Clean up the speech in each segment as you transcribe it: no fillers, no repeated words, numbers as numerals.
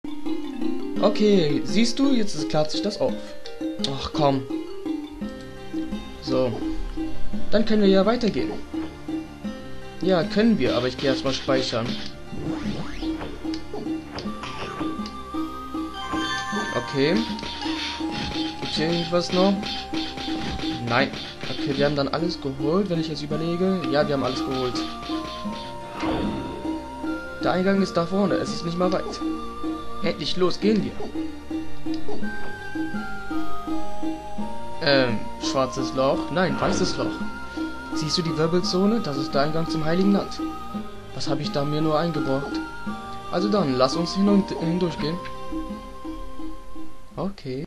Okay, siehst du, jetzt klärt sich das auf. Ach komm. So. Dann können wir ja weitergehen. Ja, können wir, aber ich gehe erstmal speichern. Okay. Gibt's hier irgendwas noch? Nein. Okay, wir haben dann alles geholt, wenn ich jetzt überlege. Ja, wir haben alles geholt. Der Eingang ist da vorne, es ist nicht mal weit. Endlich, los, gehen wir. Schwarzes Loch? Nein, weißes Loch. Siehst du die Wirbelzone? Das ist der Eingang zum Heiligen Land. Was habe ich da mir nur eingebrockt? Also dann, lass uns hindurchgehen. Okay.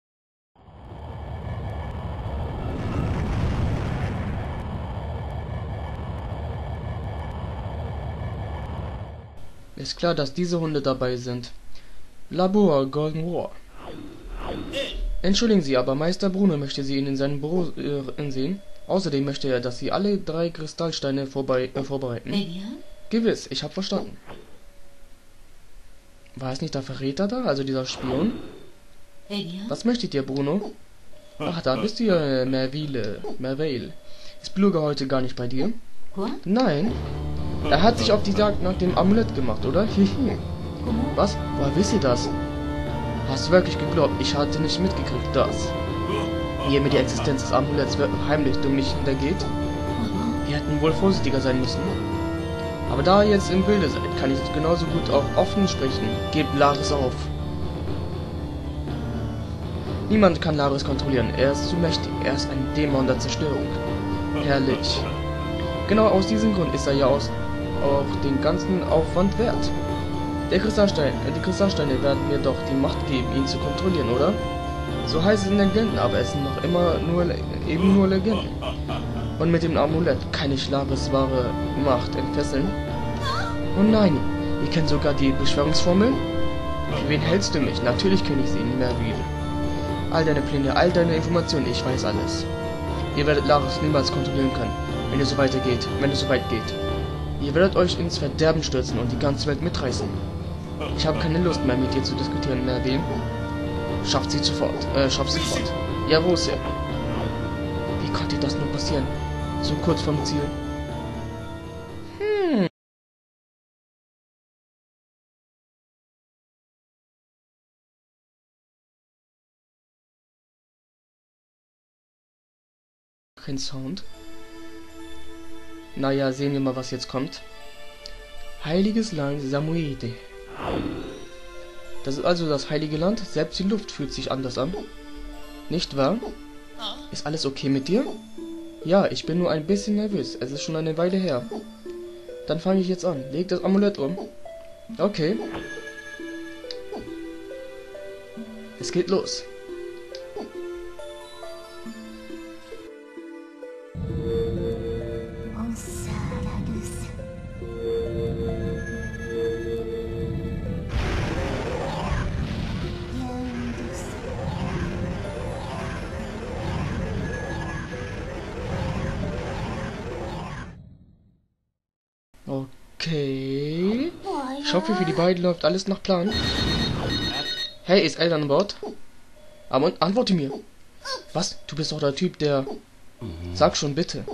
Ist klar, dass diese Hunde dabei sind. Labor Golden War. Entschuldigen Sie, aber Meister Bruno möchte Sie in seinem Büro sehen. Außerdem möchte er, dass Sie alle 3 Kristallsteine vorbereiten. Gewiss, ich habe verstanden. War es nicht der Verräter da, also dieser Spion? Was möchtet ihr, Bruno? Ach, da bist du ja, Merveille. Ist Bluger heute gar nicht bei dir? Nein. Er hat sich auf die Jagd nach dem Amulett gemacht, oder? Hihi. Was? Woher wisst ihr das? Hast du wirklich geglaubt, ich hatte nicht mitgekriegt, dass ihr mir die Existenz des Amuletts heimlich durch mich hintergeht? Wir hätten wohl vorsichtiger sein müssen. Aber da ihr jetzt im Bilde seid, kann ich genauso gut auch offen sprechen. Gebt Laris auf. Niemand kann Laris kontrollieren. Er ist zu mächtig. Er ist ein Dämon der Zerstörung. Herrlich. Genau aus diesem Grund ist er ja auch den ganzen Aufwand wert. Die Kristallsteine werden mir doch die Macht geben, ihn zu kontrollieren, oder? So heißt es in den Legenden, aber es sind noch immer nur Legenden. Und mit dem Amulett kann ich Laris wahre Macht entfesseln. Oh nein, ihr kennt sogar die Beschwörungsformel? Für wen hältst du mich? Natürlich kenne ich sie, Merveille. All deine Pläne, all deine Informationen, ich weiß alles. Ihr werdet Laris niemals kontrollieren können, wenn es so weit geht. Ihr werdet euch ins Verderben stürzen und die ganze Welt mitreißen. Ich habe keine Lust mehr mit dir zu diskutieren, Merveille. Schafft sie sofort. Jawohl, Sir. Wie konnte das nur passieren? So kurz vom Ziel. Kein Sound. Naja, sehen wir mal, was jetzt kommt. Heiliges Land Samuide. Das ist also das heilige Land. Selbst die Luft fühlt sich anders an. Nicht wahr? Ist alles okay mit dir? Ja, ich bin nur ein bisschen nervös. Es ist schon eine Weile her. Dann fange ich jetzt an. Leg das Amulett um. Okay. Es geht los. Okay. Ich hoffe, für die beiden läuft alles nach Plan. Hey, ist Eltern an Bord? Aber antworte mir. Was? Du bist doch der Typ, der... Sag schon, bitte.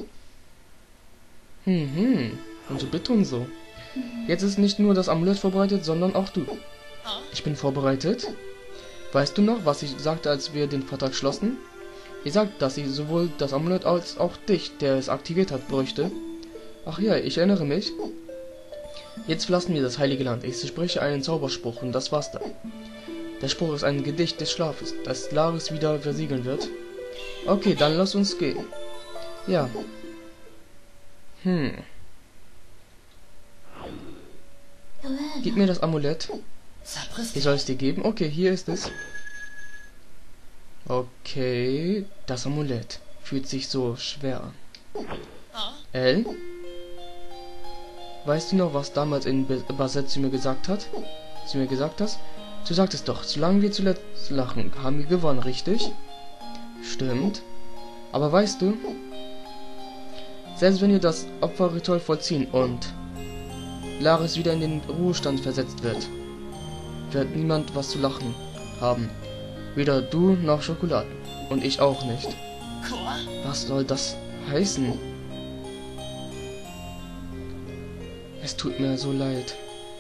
Und so bitte und so. Jetzt ist nicht nur das Amulett vorbereitet, sondern auch du. Ich bin vorbereitet. Weißt du noch, was ich sagte, als wir den Vertrag schlossen? Ich sagte, dass ich sowohl das Amulett als auch dich, der es aktiviert hat, bräuchte. Ach ja, ich erinnere mich. Jetzt verlassen wir das heilige Land. Ich spreche einen Zauberspruch und das war's dann. Der Spruch ist ein Gedicht des Schlafes, das Laris wieder versiegeln wird. Okay, dann lass uns gehen. Ja. Gib mir das Amulett. Ich soll es dir geben? Okay, hier ist es. Okay, das Amulett fühlt sich so schwer an. Elle? Weißt du noch, was damals in Basset zu mir gesagt hast? Du sagtest doch, solange wir zuletzt lachen, haben wir gewonnen, richtig? Stimmt. Aber weißt du, selbst wenn wir das Opferritual vollziehen und Laris wieder in den Ruhestand versetzt wird, wird niemand was zu lachen haben. Weder du noch Schokolade. Und ich auch nicht. Was soll das heißen? Es tut mir so leid.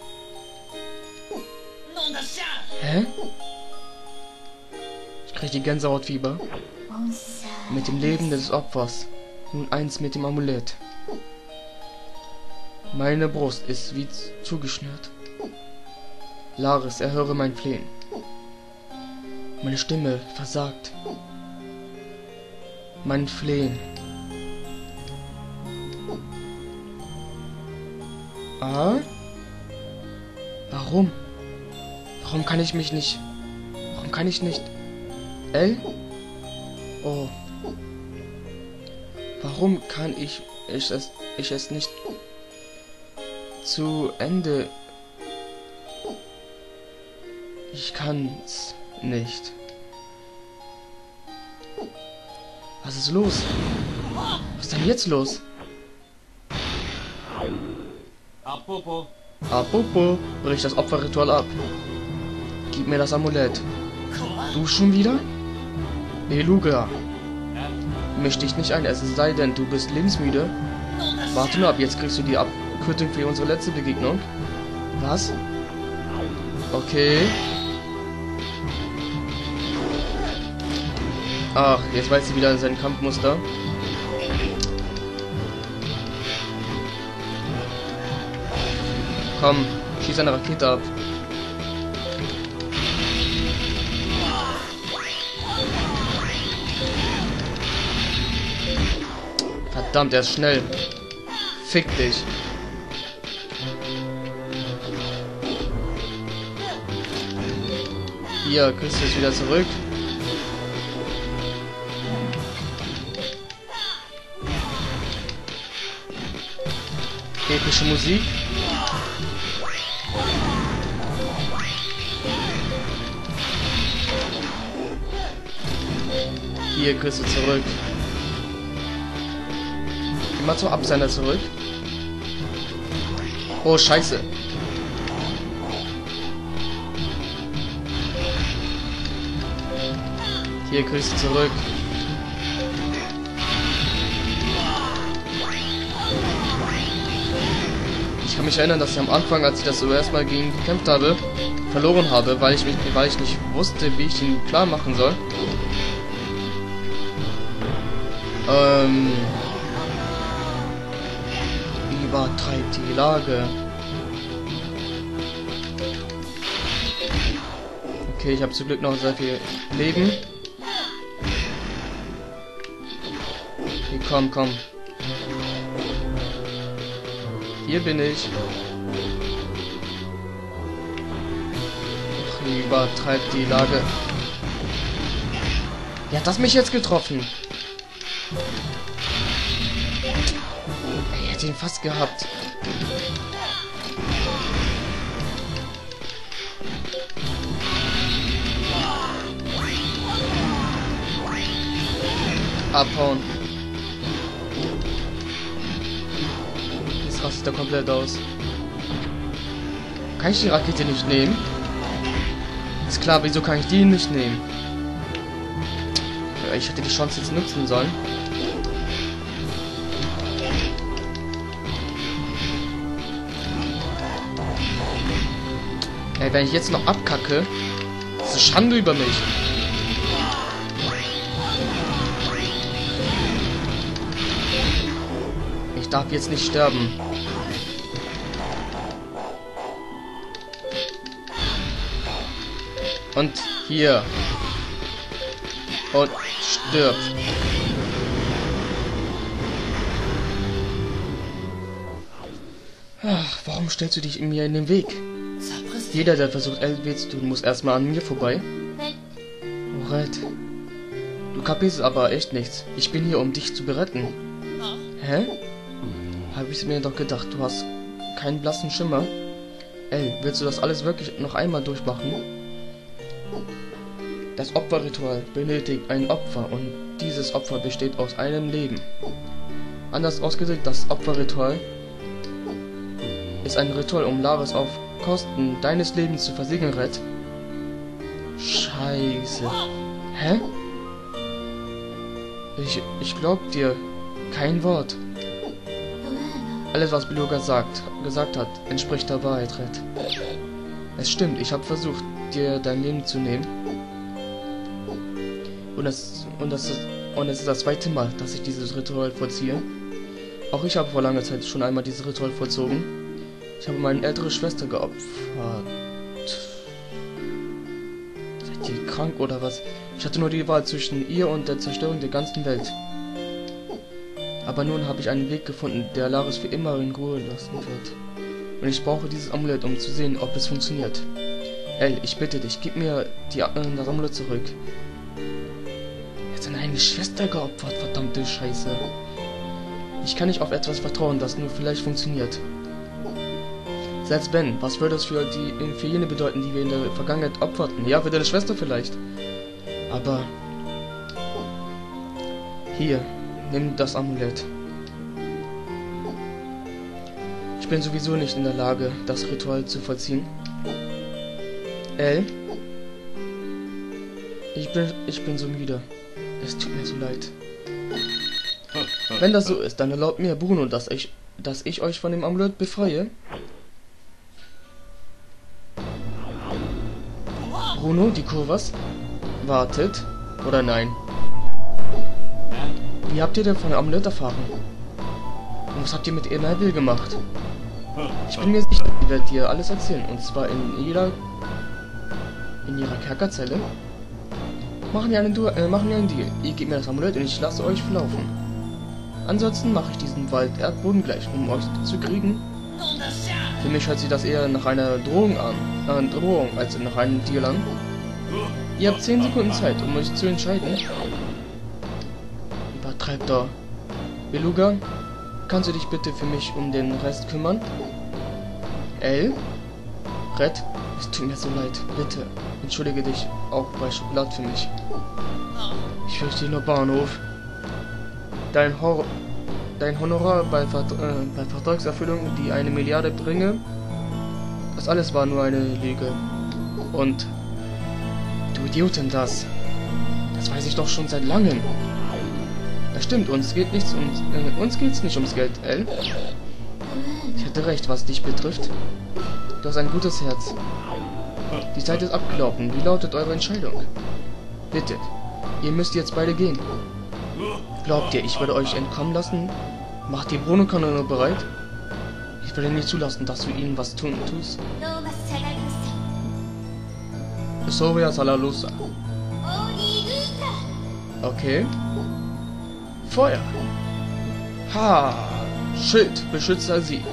Hä? Ich krieg die Gänsehautfieber. Mit dem Leben des Opfers. Nun eins mit dem Amulett. Meine Brust ist wie zugeschnürt. Laris, erhöre mein Flehen. Meine Stimme versagt. Mein Flehen. Ah? Warum? Warum kann ich mich nicht... Warum kann ich nicht... L? Oh. Warum kann ich es nicht zu Ende... Ich kann's nicht. Was ist los? Was ist denn jetzt los? Apropos. Apropos, brich das Opferritual ab. Gib mir das Amulett. Du schon wieder? Eluga. Misch dich nicht ein, es sei denn, du bist lebensmüde. Warte nur ab, jetzt kriegst du die Abkürzung für unsere letzte Begegnung. Was? Okay. Ach, jetzt weiß sie wieder sein Kampfmuster. Komm, schieß eine Rakete ab. Verdammt, er ist schnell. Fick dich. Hier, kriegst du es wieder zurück. Epische Musik. Hier kriegst du zurück. Geh mal zum Absender zurück. Oh, scheiße. Hier kriegst du zurück. Ich kann mich erinnern, dass ich am Anfang, als ich das so erstmal gegen ihn gekämpft habe, verloren habe, weil ich nicht wusste, wie ich ihn klar machen soll. Übertreibt die Lage. Okay, ich habe zum Glück noch sehr viel Leben. Okay, komm, komm. Hier bin ich. Ach, übertreibt die Lage. Wie hat das mich jetzt getroffen? Ich hätte ihn fast gehabt. Abhauen. Jetzt rastet er komplett aus. Kann ich die Rakete nicht nehmen? Ist klar, wieso kann ich die nicht nehmen? Ich hätte die Chance jetzt nutzen sollen. Ey, wenn ich jetzt noch abkacke, ist eine Schande über mich. Ich darf jetzt nicht sterben. Und hier. Und stirb. Ach, warum stellst du dich mir in den Weg? Jeder, der versucht, LW zu tun, muss erstmal an mir vorbei. Alright. Du kapierst aber echt nichts. Ich bin hier, um dich zu beretten. Hä? Habe ich mir doch gedacht, du hast keinen blassen Schimmer. Ey, willst du das alles wirklich noch einmal durchmachen? Das Opferritual benötigt ein Opfer und dieses Opfer besteht aus einem Leben. Anders ausgedrückt, das Opferritual ist ein Ritual, um Laris auf Kosten deines Lebens zu versiegeln, Red. Scheiße. Hä? Ich glaub dir. Kein Wort. Alles, was Beluga gesagt hat, entspricht der Wahrheit, Red. Es stimmt, ich habe versucht, dir dein Leben zu nehmen. Und es ist das zweite Mal, dass ich dieses Ritual vollziehe. Auch ich habe vor langer Zeit schon einmal dieses Ritual vollzogen. Ich habe meine ältere Schwester geopfert. Seid ihr krank oder was? Ich hatte nur die Wahl zwischen ihr und der Zerstörung der ganzen Welt. Aber nun habe ich einen Weg gefunden, der Laris für immer in Ruhe lassen wird. Und ich brauche dieses Amulett, um zu sehen, ob es funktioniert. El, ich bitte dich, gib mir das Amulett zurück. Er hat seine eigene Schwester geopfert, verdammte Scheiße. Ich kann nicht auf etwas vertrauen, das nur vielleicht funktioniert. Selbst Ben, was würde es für jene bedeuten, die wir in der Vergangenheit opferten? Ja, für deine Schwester vielleicht. Aber... Hier, nimm das Amulett. Ich bin sowieso nicht in der Lage, das Ritual zu vollziehen. El? Ich bin so müde. Es tut mir so leid. Wenn das so ist, dann erlaubt mir, Bruno, dass ich euch von dem Amulett befreie. Bruno, die Kurvas? Wartet. Oder nein? Wie habt ihr denn von dem Amulett erfahren? Und was habt ihr mit Emil gemacht? Ich bin mir sicher, ihr werdet dir alles erzählen. Und zwar in ihrer Kerkerzelle. Machen wir einen Deal. Ihr gebt mir das Amulett und ich lasse euch verlaufen. Ansonsten mache ich diesen Wald Erdboden gleich, um euch zu kriegen. Für mich hört sich das eher nach einer Drohung als nach einem Deal an. Ihr habt 10 Sekunden Zeit, um euch zu entscheiden. Übertreibt doch. Beluga, kannst du dich bitte für mich um den Rest kümmern? El? Red? Es tut mir so leid. Bitte, entschuldige dich auch bei Schokolade für mich. Ich fürchte nur Bahnhof. Dein Honorar bei Vertragserfüllung, die 1 Milliarde bringe, das alles war nur eine Lüge. Und du Idiotin, das weiß ich doch schon seit langem. Das stimmt, uns geht's nicht ums Geld, El. Ich hatte recht, was dich betrifft. Du hast ein gutes Herz. Die Zeit ist abgelaufen. Wie lautet eure Entscheidung? Bitte, ihr müsst jetzt beide gehen. Glaubt ihr, ich werde euch entkommen lassen? Macht die Bruno-Kanone bereit? Ich werde nicht zulassen, dass du ihnen was tust. Soria Salalusa. Okay. Feuer. Ha! Schild, beschütze sie.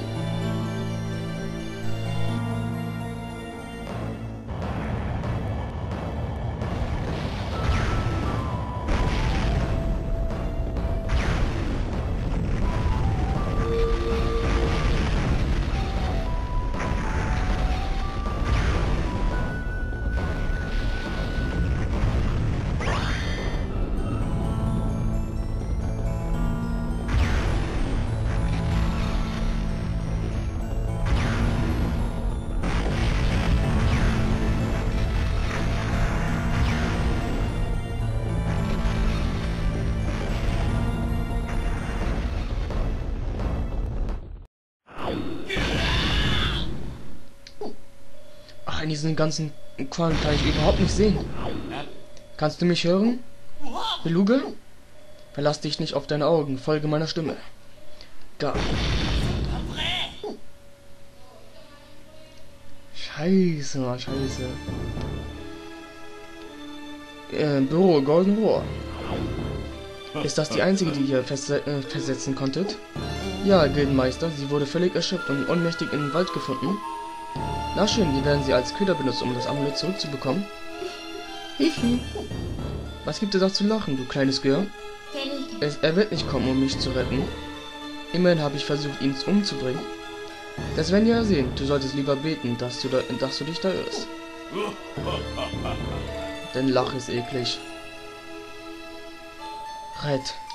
Ach, in diesen ganzen Qualm kann ich überhaupt nicht sehen. Kannst du mich hören? Beluga? Verlass dich nicht auf deine Augen, folge meiner Stimme. Da. Scheiße, Mann, scheiße. Büro, Golden Rohr. Ist das die einzige, die ihr versetzen konntet? Ja, Gildenmeister, sie wurde völlig erschöpft und ohnmächtig in den Wald gefunden. Na schön, wir werden sie als Köder benutzen, um das Amulett zurückzubekommen. Hihi. Was gibt es da zu lachen, du kleines Gehör? Er wird nicht kommen, um mich zu retten. Immerhin habe ich versucht, ihn umzubringen. Das werden wir ja sehen. Du solltest lieber beten, dass du dich da irrst. Denn Lach ist eklig. Red.